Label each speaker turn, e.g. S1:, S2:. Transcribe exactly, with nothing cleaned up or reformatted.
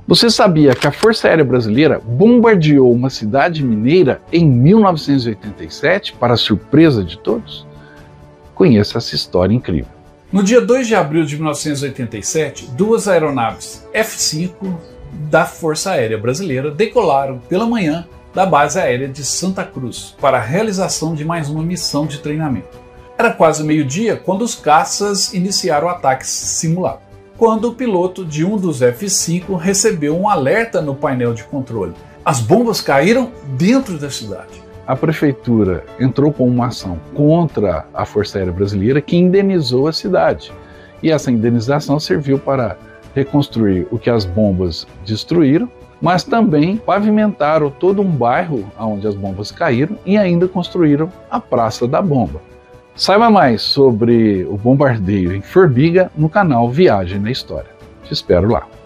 S1: Você sabia que a Força Aérea Brasileira bombardeou uma cidade mineira em mil novecentos e oitenta e sete, para surpresa de todos? Conheça essa história incrível.
S2: No dia dois de abril de mil novecentos e oitenta e sete, duas aeronaves F cinco da Força Aérea Brasileira decolaram pela manhã da base aérea de Santa Cruz para a realização de mais uma missão de treinamento. Era quase meio-dia quando os caças iniciaram o ataque simulado, quando o piloto de um dos F cinco recebeu um alerta no painel de controle. As bombas caíram dentro da cidade.
S1: A prefeitura entrou com uma ação contra a Força Aérea Brasileira que indenizou a cidade. E essa indenização serviu para reconstruir o que as bombas destruíram, mas também pavimentaram todo um bairro onde as bombas caíram e ainda construíram a Praça da Bomba. Saiba mais sobre o bombardeio em Formiga no canal Viagem na História. Te espero lá.